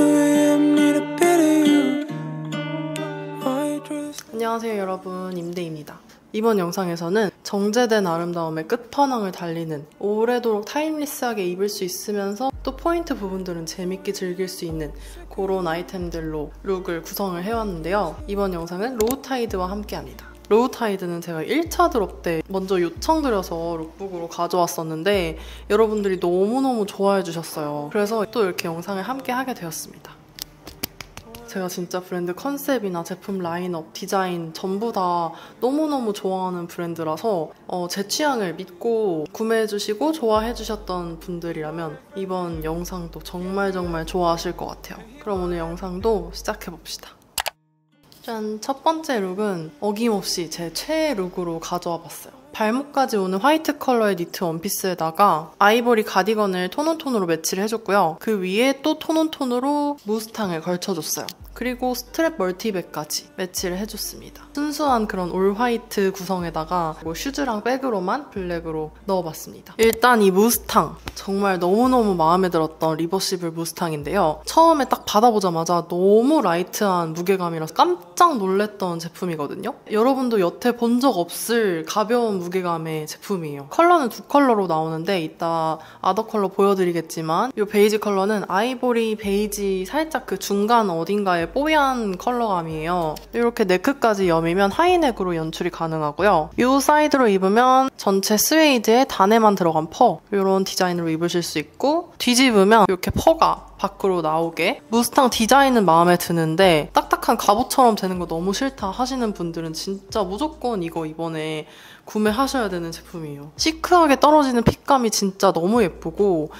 안녕하세요 여러분, 임대입니다. 이번 영상에서는 정제된 아름다움의 끝판왕을 달리는 오래도록 타임리스하게 입을 수 있으면서 또 포인트 부분들은 재밌게 즐길 수 있는 그런 아이템들로 룩을 구성을 해왔는데요. 이번 영상은 로우타이드와 함께합니다. 로우타이드는 제가 1차 드롭 때 먼저 요청드려서 룩북으로 가져왔었는데 여러분들이 너무너무 좋아해 주셨어요. 그래서 또 이렇게 영상을 함께 하게 되었습니다. 제가 진짜 브랜드 컨셉이나 제품 라인업, 디자인 전부 다 너무너무 좋아하는 브랜드라서 제 취향을 믿고 구매해주시고 좋아해주셨던 분들이라면 이번 영상도 정말 좋아하실 것 같아요. 그럼 오늘 영상도 시작해봅시다. 짠! 첫 번째 룩은 어김없이 제 최애 룩으로 가져와 봤어요. 발목까지 오는 화이트 컬러의 니트 원피스에다가 아이보리 가디건을 톤온톤으로 매치를 해줬고요. 그 위에 또 톤온톤으로 무스탕을 걸쳐줬어요. 그리고 스트랩 멀티백까지 매치를 해줬습니다. 순수한 그런 올 화이트 구성에다가 슈즈랑 백으로만 블랙으로 넣어봤습니다. 일단 이 무스탕 정말 너무너무 마음에 들었던 리버시블 무스탕인데요. 처음에 딱 받아보자마자 너무 라이트한 무게감이라서 깜짝 놀랐던 제품이거든요. 여러분도 여태 본 적 없을 가벼운 무게감의 제품이에요. 컬러는 두 컬러로 나오는데 이따 아더 컬러 보여드리겠지만 이 베이지 컬러는 아이보리 베이지 살짝 그 중간 어딘가에 뽀얀 컬러감이에요. 이렇게 네크까지 여미면 하이넥으로 연출이 가능하고요. 이 사이드로 입으면 전체 스웨이드에 단에만 들어간 퍼 이런 디자인으로 입으실 수 있고 뒤집으면 이렇게 퍼가 밖으로 나오게 무스탕 디자인은 마음에 드는데 딱딱한 갑옷처럼 되는 거 너무 싫다 하시는 분들은 진짜 무조건 이거 이번에 구매하셔야 되는 제품이에요. 시크하게 떨어지는 핏감이 진짜 너무 예쁘고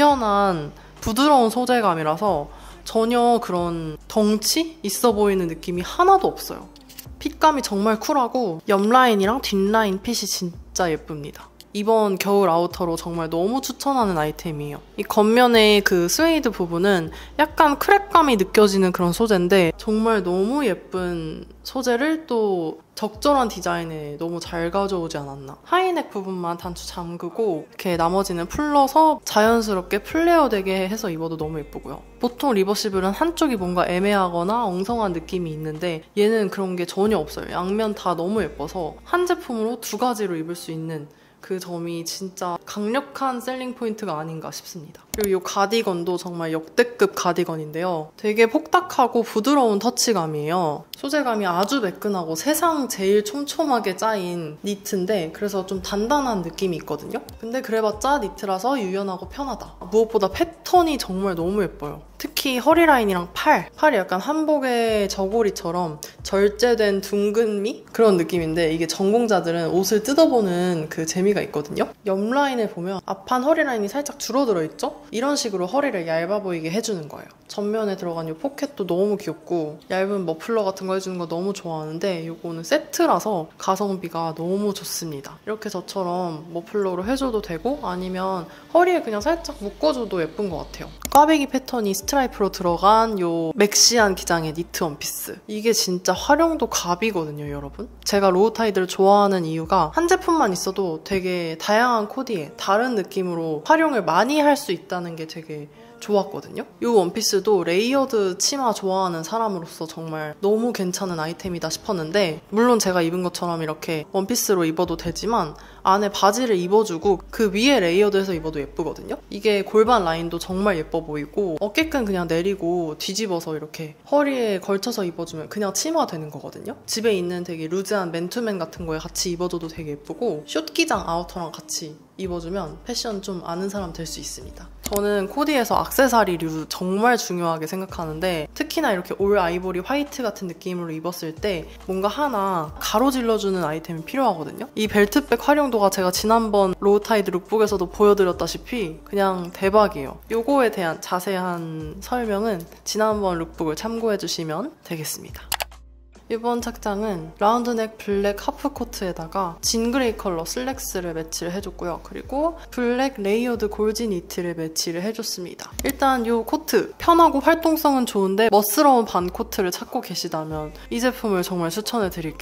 유연한 부드러운 소재감이라서 전혀 그런 덩치 있어 보이는 느낌이 하나도 없어요. 핏감이 정말 쿨하고 옆라인이랑 뒷라인 핏이 진짜 예쁩니다. 이번 겨울 아우터로 정말 너무 추천하는 아이템이에요. 이 겉면의 그 스웨이드 부분은 약간 크랩감이 느껴지는 그런 소재인데 정말 너무 예쁜 소재를 또 적절한 디자인에 너무 잘 가져오지 않았나. 하이넥 부분만 단추 잠그고 이렇게 나머지는 풀러서 자연스럽게 플레어 되게 해서 입어도 너무 예쁘고요. 보통 리버시블은 한쪽이 뭔가 애매하거나 엉성한 느낌이 있는데 얘는 그런 게 전혀 없어요. 양면 다 너무 예뻐서 한 제품으로 두 가지로 입을 수 있는 그 점이 진짜 강력한 셀링 포인트가 아닌가 싶습니다. 그리고 이 가디건도 정말 역대급 가디건인데요. 되게 폭닥하고 부드러운 터치감이에요. 소재감이 아주 매끈하고 세상 제일 촘촘하게 짜인 니트인데 그래서 좀 단단한 느낌이 있거든요. 근데 그래봤자 니트라서 유연하고 편하다. 무엇보다 패턴이 정말 너무 예뻐요. 특히 허리 라인이랑 팔이 약간 한복의 저고리처럼 절제된 둥근미? 그런 느낌인데 이게 전공자들은 옷을 뜯어보는 그 재미가 있거든요. 옆 라인을 보면 앞판 허리 라인이 살짝 줄어들어 있죠? 이런 식으로 허리를 얇아 보이게 해주는 거예요. 전면에 들어간 이 포켓도 너무 귀엽고 얇은 머플러 같은 거 해주는 거 너무 좋아하는데 이거는 세트라서 가성비가 너무 좋습니다. 이렇게 저처럼 머플러로 해줘도 되고 아니면 허리에 그냥 살짝 묶어줘도 예쁜 것 같아요. 꽈배기 패턴이 스트라이프로 들어간 요 맥시한 기장의 니트 원피스. 이게 진짜 활용도 갑이거든요, 여러분. 제가 로우타이드를 좋아하는 이유가 한 제품만 있어도 되게 다양한 코디에 다른 느낌으로 활용을 많이 할 수 있다는 게 되게 좋았거든요. 이 원피스도 레이어드 치마 좋아하는 사람으로서 정말 너무 괜찮은 아이템이다 싶었는데 물론 제가 입은 것처럼 이렇게 원피스로 입어도 되지만 안에 바지를 입어주고 그 위에 레이어드해서 입어도 예쁘거든요. 이게 골반 라인도 정말 예뻐 보이고 어깨끈 그냥 내리고 뒤집어서 이렇게 허리에 걸쳐서 입어주면 그냥 치마 되는 거거든요. 집에 있는 되게 루즈한 맨투맨 같은 거에 같이 입어줘도 되게 예쁘고 숏기장 아우터랑 같이 입어주면 패션 좀 아는 사람 될 수 있습니다. 저는 코디에서 액세서리류 정말 중요하게 생각하는데 특히나 이렇게 올 아이보리 화이트 같은 느낌으로 입었을 때 뭔가 하나 가로질러주는 아이템이 필요하거든요. 이 벨트백 활용도가 제가 지난번 로우타이드 룩북에서도 보여드렸다시피 그냥 대박이에요. 요거에 대한 자세한 설명은 지난번 룩북을 참고해주시면 되겠습니다. 이번 착장은 라운드넥 블랙 하프코트에다가 진그레이 컬러 슬랙스를 매치를 해줬고요. 그리고 블랙 레이어드 골지 니트를 매치를 해줬습니다. 일단 이 코트 편하고 활동성은 좋은데 멋스러운 반 코트를 찾고 계시다면 이 제품을 정말 추천해드릴게요.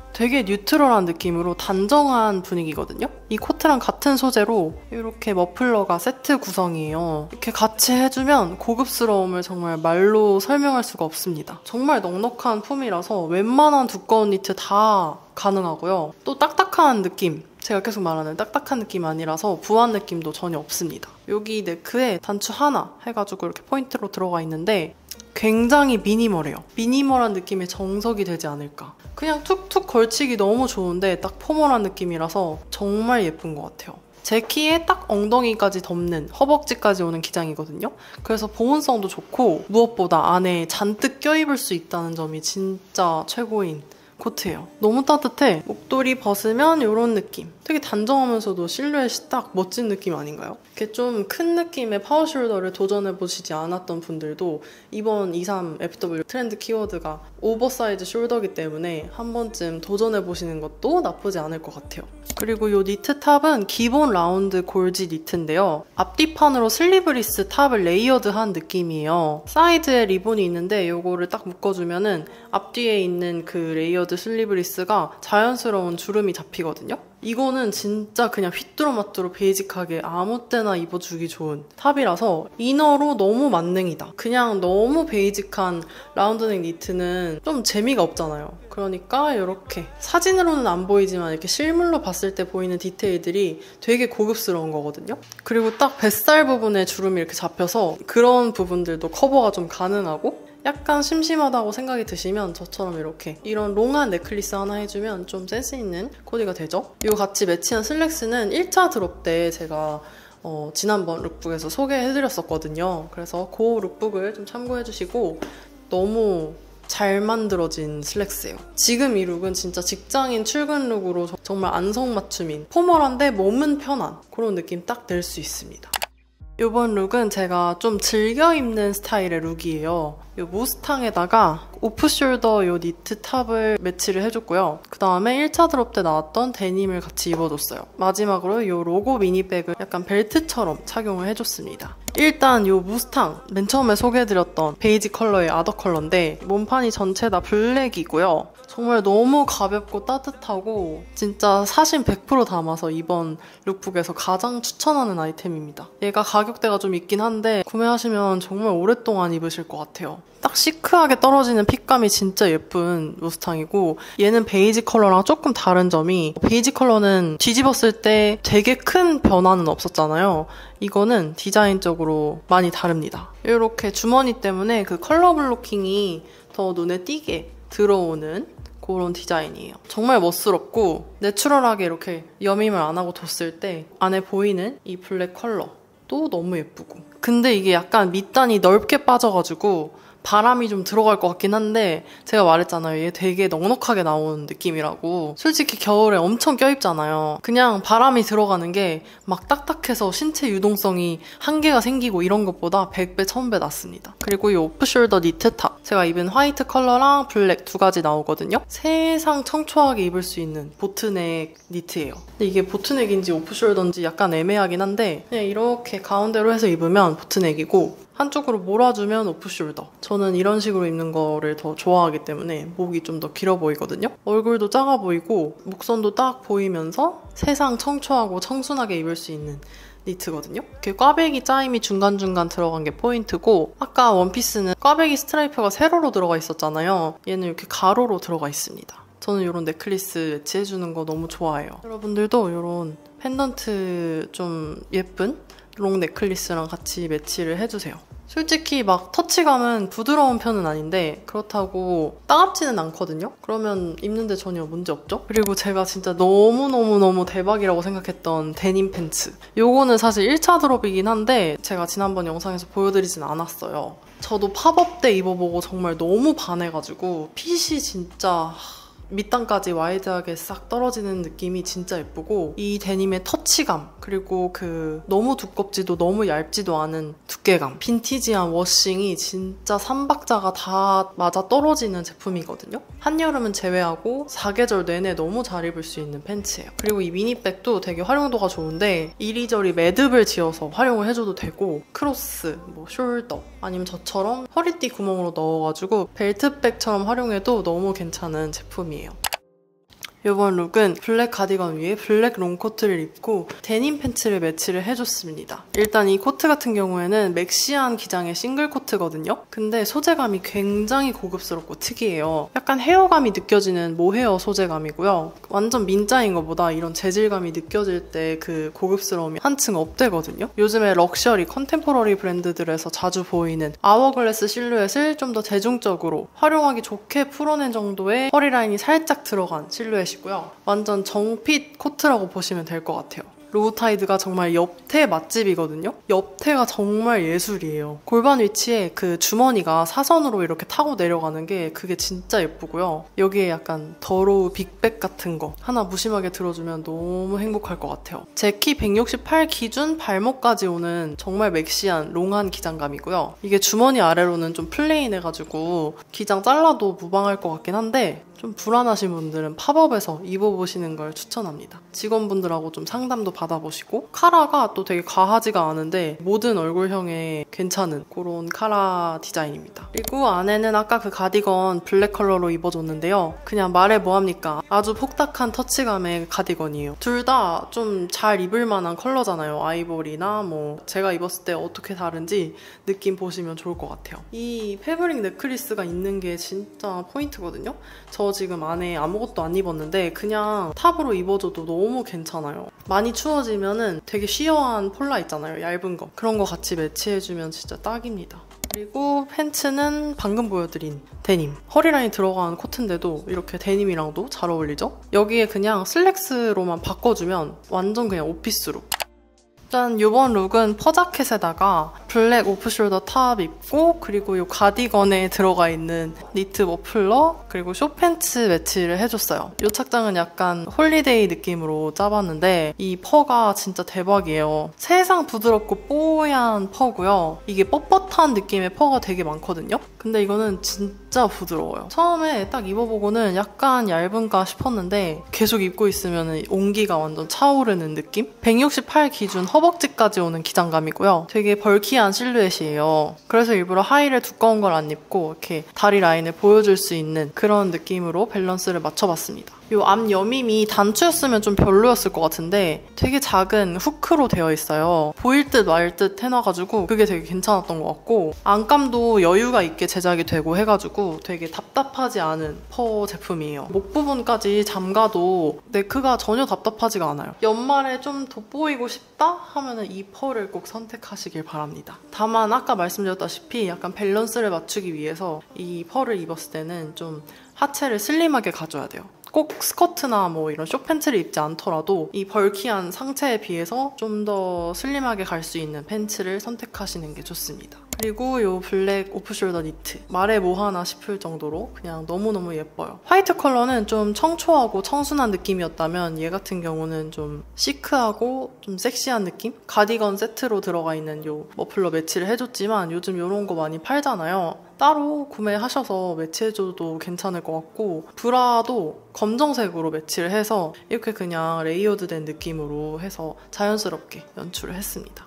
되게 뉴트럴한 느낌으로 단정한 분위기거든요. 이 코트랑 같은 소재로 이렇게 머플러가 세트 구성이에요. 이렇게 같이 해주면 고급스러움을 정말 말로 설명할 수가 없습니다. 정말 넉넉한 품이라서 웬만한 두꺼운 니트 다 가능하고요. 또 딱딱한 느낌, 제가 계속 말하는 딱딱한 느낌 아니라서 부한 느낌도 전혀 없습니다. 여기 네크에 단추 하나 해가지고 이렇게 포인트로 들어가 있는데 굉장히 미니멀해요. 미니멀한 느낌의 정석이 되지 않을까. 그냥 툭툭 걸치기 너무 좋은데 딱 포멀한 느낌이라서 정말 예쁜 것 같아요. 제 키에 딱 엉덩이까지 덮는 허벅지까지 오는 기장이거든요. 그래서 보온성도 좋고 무엇보다 안에 잔뜩 껴입을 수 있다는 점이 진짜 최고인 코트예요. 너무 따뜻해. 목도리 벗으면 이런 느낌. 되게 단정하면서도 실루엣이 딱 멋진 느낌 아닌가요? 이렇게 좀 큰 느낌의 파워숄더를 도전해보시지 않았던 분들도 이번 23 FW 트렌드 키워드가 오버사이즈 숄더이기 때문에 한 번쯤 도전해보시는 것도 나쁘지 않을 것 같아요. 그리고 이 니트 탑은 기본 라운드 골지 니트인데요. 앞뒤판으로 슬리브리스 탑을 레이어드한 느낌이에요. 사이드에 리본이 있는데 이거를 딱 묶어주면은 앞뒤에 있는 그 레이어드 슬리브리스가 자연스러운 주름이 잡히거든요. 이거는 진짜 그냥 휘뚜루마뚜루 베이직하게 아무 때나 입어주기 좋은 탑이라서 이너로 너무 만능이다. 그냥 너무 베이직한 라운드넥 니트는 좀 재미가 없잖아요. 그러니까 이렇게 사진으로는 안 보이지만 이렇게 실물로 봤을 때 보이는 디테일들이 되게 고급스러운 거거든요. 그리고 딱 뱃살 부분에 주름이 이렇게 잡혀서 그런 부분들도 커버가 좀 가능하고 약간 심심하다고 생각이 드시면 저처럼 이렇게 이런 롱한 넥클리스 하나 해주면 좀 센스 있는 코디가 되죠. 이거 같이 매치한 슬랙스는 1차 드롭 때 제가 지난번 룩북에서 소개해드렸었거든요. 그래서 그 룩북을 좀 참고해주시고 너무 잘 만들어진 슬랙스예요. 지금 이 룩은 진짜 직장인 출근 룩으로 정말 안성맞춤인 포멀한데 몸은 편한 그런 느낌 딱 낼 수 있습니다. 이번 룩은 제가 좀 즐겨 입는 스타일의 룩이에요. 이 무스탕에다가 오프숄더 이 니트 탑을 매치를 해줬고요. 그 다음에 1차 드롭 때 나왔던 데님을 같이 입어줬어요. 마지막으로 이 로고 미니백을 약간 벨트처럼 착용을 해줬습니다. 일단 이 무스탕, 맨 처음에 소개해드렸던 베이지 컬러의 아더 컬러인데 몸판이 전체 다 블랙이고요. 정말 너무 가볍고 따뜻하고 진짜 사심 100% 담아서 이번 룩북에서 가장 추천하는 아이템입니다. 얘가 가격대가 좀 있긴 한데 구매하시면 정말 오랫동안 입으실 것 같아요. 딱 시크하게 떨어지는 핏감이 진짜 예쁜 무스탕이고 얘는 베이지 컬러랑 조금 다른 점이 베이지 컬러는 뒤집었을 때 되게 큰 변화는 없었잖아요. 이거는 디자인적으로 많이 다릅니다. 이렇게 주머니 때문에 그 컬러 블로킹이 더 눈에 띄게 들어오는 그런 디자인이에요. 정말 멋스럽고 내추럴하게 이렇게 여밈을 안 하고 뒀을 때 안에 보이는 이 블랙 컬러도 너무 예쁘고 근데 이게 약간 밑단이 넓게 빠져가지고 바람이 좀 들어갈 것 같긴 한데 제가 말했잖아요. 얘 되게 넉넉하게 나오는 느낌이라고. 솔직히 겨울에 엄청 껴입잖아요. 그냥 바람이 들어가는 게 막 딱딱해서 신체 유동성이 한계가 생기고 이런 것보다 100배, 1000배 낫습니다. 그리고 이 오프숄더 니트탑. 제가 입은 화이트 컬러랑 블랙 두 가지 나오거든요. 세상 청초하게 입을 수 있는 보트넥 니트예요. 근데 이게 보트넥인지 오프숄더인지 약간 애매하긴 한데 그냥 이렇게 가운데로 해서 입으면 보트넥이고 한쪽으로 몰아주면 오프숄더. 저는 이런 식으로 입는 거를 더 좋아하기 때문에 목이 좀 더 길어 보이거든요. 얼굴도 작아 보이고 목선도 딱 보이면서 세상 청초하고 청순하게 입을 수 있는 니트거든요. 이렇게 꽈배기 짜임이 중간중간 들어간 게 포인트고 아까 원피스는 꽈배기 스트라이프가 세로로 들어가 있었잖아요. 얘는 이렇게 가로로 들어가 있습니다. 저는 이런 넥클리스 매치해주는 거 너무 좋아해요. 여러분들도 이런 펜던트 좀 예쁜 롱 넥클리스랑 같이 매치를 해주세요. 솔직히 막 터치감은 부드러운 편은 아닌데 그렇다고 따갑지는 않거든요? 그러면 입는데 전혀 문제 없죠? 그리고 제가 진짜 너무너무너무 대박이라고 생각했던 데님 팬츠. 요거는 사실 1차 드롭이긴 한데 제가 지난번 영상에서 보여드리진 않았어요. 저도 팝업 때 입어보고 정말 너무 반해가지고 핏이 진짜 밑단까지 와이드하게 싹 떨어지는 느낌이 진짜 예쁘고 이 데님의 터치감 그리고 그 너무 두껍지도 너무 얇지도 않은 두께감 빈티지한 워싱이 진짜 3박자가 다 맞아 떨어지는 제품이거든요. 한여름은 제외하고 4계절 내내 너무 잘 입을 수 있는 팬츠예요. 그리고 이 미니백도 되게 활용도가 좋은데 이리저리 매듭을 지어서 활용을 해줘도 되고 크로스, 뭐 숄더 아니면 저처럼 허리띠 구멍으로 넣어가지고 벨트백처럼 활용해도 너무 괜찮은 제품이에요. 이번 룩은 블랙 가디건 위에 블랙 롱코트를 입고 데님 팬츠를 매치를 해줬습니다. 일단 이 코트 같은 경우에는 맥시한 기장의 싱글 코트거든요. 근데 소재감이 굉장히 고급스럽고 특이해요. 약간 헤어감이 느껴지는 모헤어 소재감이고요. 완전 민자인 것보다 이런 재질감이 느껴질 때 그 고급스러움이 한층 업되거든요. 요즘에 럭셔리, 컨템포러리 브랜드들에서 자주 보이는 아워글래스 실루엣을 좀 더 대중적으로 활용하기 좋게 풀어낸 정도의 허리라인이 살짝 들어간 실루엣이고요. 완전 정핏 코트라고 보시면 될 것 같아요. 로우타이드가 정말 옆태 맛집이거든요. 옆태가 정말 예술이에요. 골반 위치에 그 주머니가 사선으로 이렇게 타고 내려가는 게 그게 진짜 예쁘고요. 여기에 약간 더로우 빅백 같은 거 하나 무심하게 들어주면 너무 행복할 것 같아요. 제 키 168 기준 발목까지 오는 정말 맥시한 롱한 기장감이고요. 이게 주머니 아래로는 좀 플레인해가지고 기장 잘라도 무방할 것 같긴 한데 좀 불안하신 분들은 팝업에서 입어보시는 걸 추천합니다. 직원분들하고 좀 상담도 받아보시고 카라가 또 되게 과하지가 않은데 모든 얼굴형에 괜찮은 그런 카라 디자인입니다. 그리고 안에는 아까 그 가디건 블랙 컬러로 입어줬는데요. 그냥 말해 뭐합니까? 아주 폭닥한 터치감의 가디건이에요. 둘 다 좀 잘 입을 만한 컬러잖아요. 아이보리나 뭐 제가 입었을 때 어떻게 다른지 느낌 보시면 좋을 것 같아요. 이 패브릭 넥클리스가 있는 게 진짜 포인트거든요. 저 지금 안에 아무것도 안 입었는데 그냥 탑으로 입어줘도 너무 괜찮아요. 많이 추워지면은 되게 쉬어한 폴라 있잖아요. 얇은 거. 그런 거 같이 매치해주면 진짜 딱입니다. 그리고 팬츠는 방금 보여드린 데님. 허리라인 들어간 코트인데도 이렇게 데님이랑도 잘 어울리죠? 여기에 그냥 슬랙스로만 바꿔주면 완전 그냥 오피스룩. 일단 이번 룩은 퍼자켓에다가 블랙 오프숄더 탑 입고 그리고 이 가디건에 들어가 있는 니트 머플러 그리고 숏팬츠 매치를 해줬어요. 이 착장은 약간 홀리데이 느낌으로 짜봤는데 이 퍼가 진짜 대박이에요. 세상 부드럽고 뽀얀 퍼고요. 이게 뻣뻣한 느낌의 퍼가 되게 많거든요. 근데 이거는 진짜 부드러워요. 처음에 딱 입어보고는 약간 얇은가 싶었는데 계속 입고 있으면 온기가 완전 차오르는 느낌? 168 기준 허벅지까지 오는 기장감이고요. 되게 벌키한 실루엣이에요. 그래서 일부러 하이를 두꺼운 걸 안 입고 이렇게 다리 라인을 보여줄 수 있는 그런 느낌으로 밸런스를 맞춰봤습니다. 이 앞 여밈이 단추였으면 좀 별로였을 것 같은데 되게 작은 후크로 되어 있어요. 보일 듯 말 듯 해놔가지고 그게 되게 괜찮았던 것 같고 안감도 여유가 있게 제작이 되고 해가지고 되게 답답하지 않은 퍼 제품이에요. 목 부분까지 잠가도 네크가 전혀 답답하지가 않아요. 연말에 좀 돋보이고 싶다 하면은 이 펄을 꼭 선택하시길 바랍니다. 다만 아까 말씀드렸다시피 약간 밸런스를 맞추기 위해서 이 펄을 입었을 때는 좀 하체를 슬림하게 가져야 돼요. 꼭 스커트나 뭐 이런 숏팬츠를 입지 않더라도 이 벌키한 상체에 비해서 좀 더 슬림하게 갈 수 있는 팬츠를 선택하시는 게 좋습니다. 그리고 이 블랙 오프숄더 니트. 말해 뭐하나 싶을 정도로 그냥 너무너무 예뻐요. 화이트 컬러는 좀 청초하고 청순한 느낌이었다면 얘 같은 경우는 좀 시크하고 좀 섹시한 느낌? 가디건 세트로 들어가 있는 이 머플러 매치를 해줬지만 요즘 이런 거 많이 팔잖아요. 따로 구매하셔서 매치해줘도 괜찮을 것 같고 브라도 검정색으로 매치를 해서 이렇게 그냥 레이어드된 느낌으로 해서 자연스럽게 연출을 했습니다.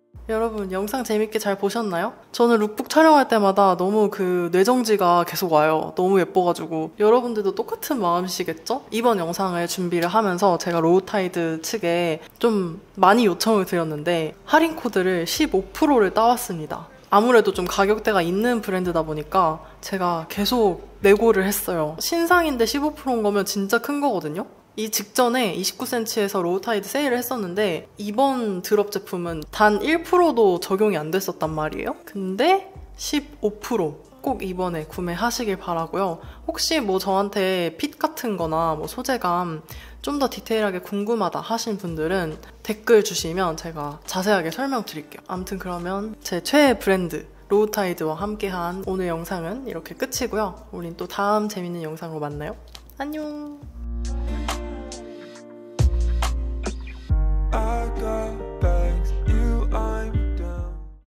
여러분 영상 재밌게 잘 보셨나요? 저는 룩북 촬영할 때마다 너무 그 뇌정지가 계속 와요. 너무 예뻐가지고 여러분들도 똑같은 마음이시겠죠? 이번 영상을 준비를 하면서 제가 로우타이드 측에 좀 많이 요청을 드렸는데 할인 코드를 15%를 따왔습니다. 아무래도 좀 가격대가 있는 브랜드다 보니까 제가 계속 내고를 했어요. 신상인데 15%인 거면 진짜 큰 거거든요? 이 직전에 29cm에서 로우타이드 세일을 했었는데 이번 드롭 제품은 단 1%도 적용이 안 됐었단 말이에요. 근데 15%. 꼭 이번에 구매하시길 바라고요. 혹시 뭐 저한테 핏 같은 거나 뭐 소재감 좀 더 디테일하게 궁금하다 하신 분들은 댓글 주시면 제가 자세하게 설명드릴게요. 아무튼 그러면 제 최애 브랜드 로우타이드와 함께한 오늘 영상은 이렇게 끝이고요. 우린 또 다음 재밌는 영상으로 만나요. 안녕!